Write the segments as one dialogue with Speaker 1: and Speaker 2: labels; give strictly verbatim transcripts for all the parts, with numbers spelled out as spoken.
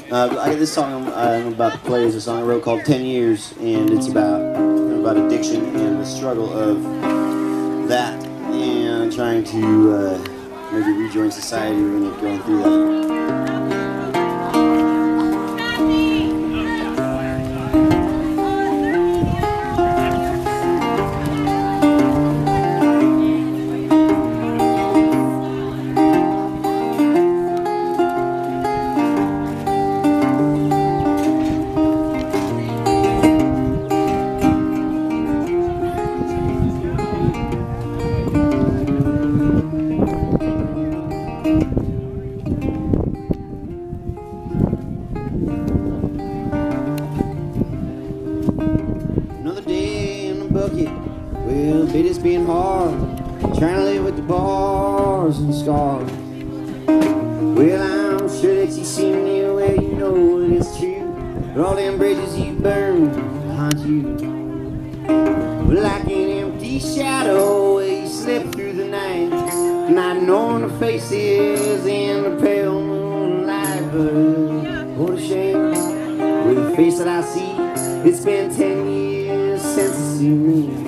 Speaker 1: Uh, I got this song I'm, I'm about to play is a song I wrote called ten years, and it's about you know, about addiction and the struggle of that, and trying to uh, maybe rejoin society when you're going through that. Another day in the bucket. Well, bet it's been hard trying to live with the bars and scars. Well, I'm sure that you see me where you know it is true, but all them bridges you burned haunt you. But like an empty shadow where you slip through the night, not knowing the faces in the pale moonlight. But what a shame, with the face that I see, it's been ten years since I see me.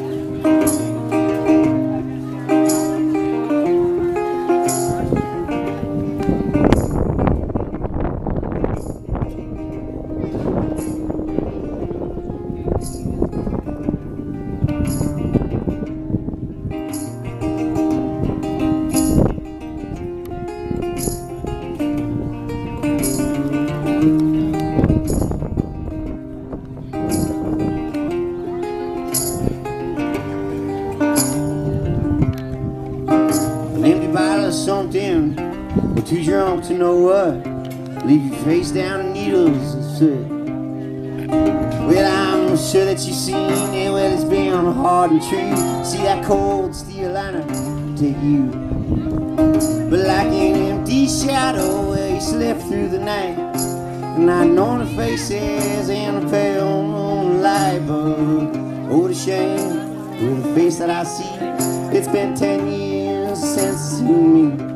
Speaker 1: An empty bottle of something, or too drunk to know what, leave your face down in needles and soot. Well, I'm sure that you've seen it, well, it's been hard and true. See that cold steel liner take you, but like an empty shadow where you slip through the night, not knowing the faces in the pale moonlight. But oh, the shame, with the face that I see, it's been ten years since you me.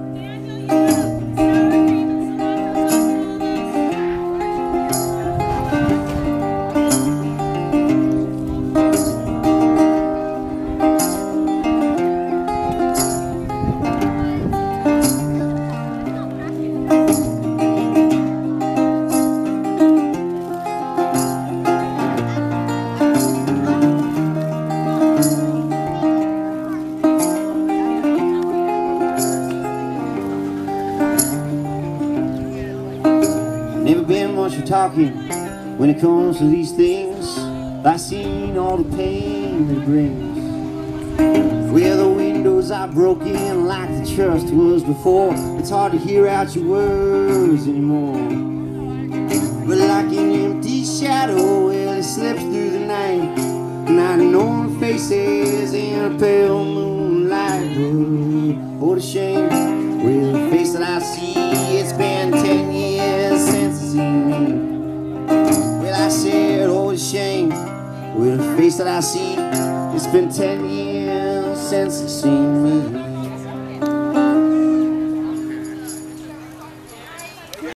Speaker 1: Never been much for talking when it comes to these things. I've seen all the pain that it brings. Where the windows are broken like the trust was before, it's hard to hear out your words anymore. But like an empty shadow, well, it slips through the night, not knowing the faces in a pale moonlight. But oh, the shame, with the face that I see, it's been ten years since I seen me. Well, I said, oh, the shame, with the face that I see, it's been ten years since I seen me.